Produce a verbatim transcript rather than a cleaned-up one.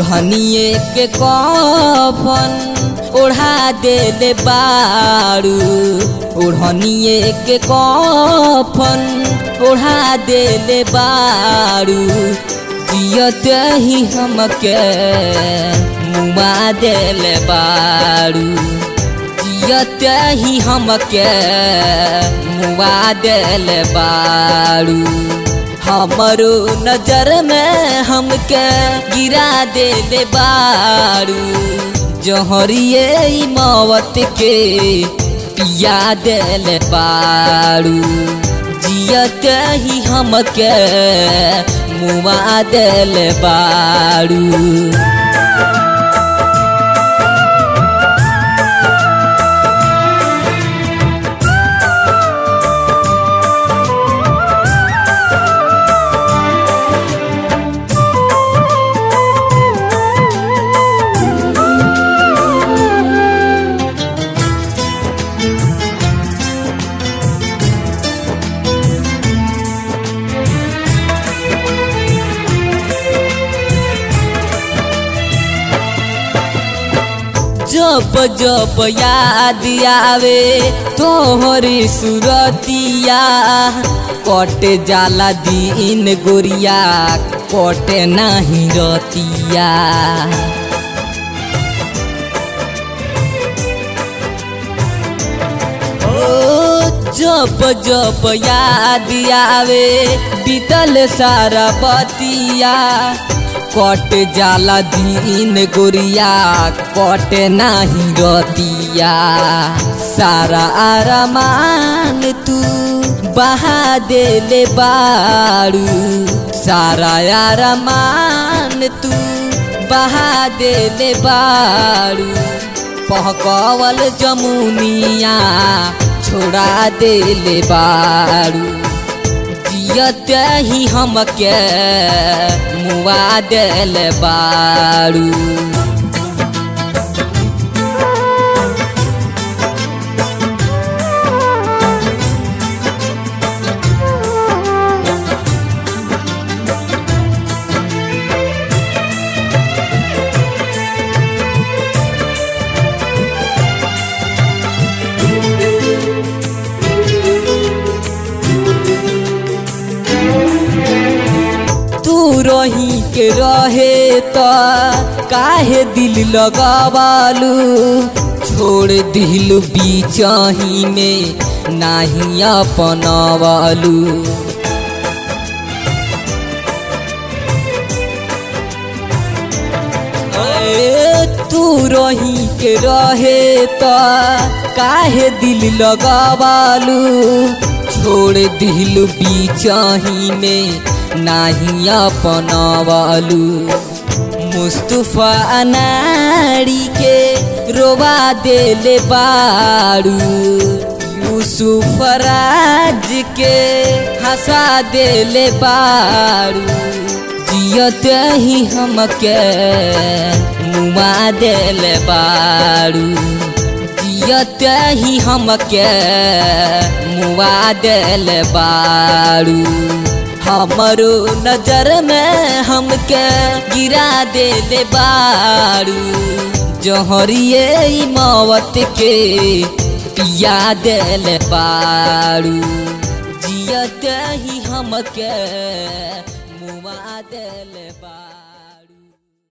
ओढ़निए के कफन ओढ़ा देले बारू, ओढ़निए के कफन ओढ़ा देले बारू, जियत ही हमके मुआ देले बारू, जियत ही हमके मुआ देले बारू। हमरो नजर में हमके गिरा देले बारू, जहरिए मौत के पिया देले बारू, जियत ही हमके मुआ देले बारू। जब जब याद आवे तोहरी सुरतिया, कट जाला दिन गोरिया कटे नहीं रतिया। जब जब याद आवे बीतल सारा बतिया, कट जाला दिन गोरिया कटे नहीं रतिया। सारा अरमान तू बहा देले बारू, सारा अरमान तू बहा देले बारू, पहकवल जमुनिया छोड़ा देले बारू, जियत ही हमके मुआ देले बारू। रही के रहे तो काहे दिल लगावालू, छोड़ दिल बीचही में नहीं अपनावालू। तू रही के रहे तो काहे दिल लगावालू, छोड़ दिल बीचही में नहीं अपनावालू। मुस्तफा अनाड़ी के रोवा देले बारू, यूसुफ राज के हंसा देले बारू, जियत ही हमके मुआ देले बारू, जियत ही हमके मुआ देले बारू। हमरो नजर में हमके गिरा देले बारू, जहरिए मौत के पिया देले बारू, जियत ही हमके मुआ देले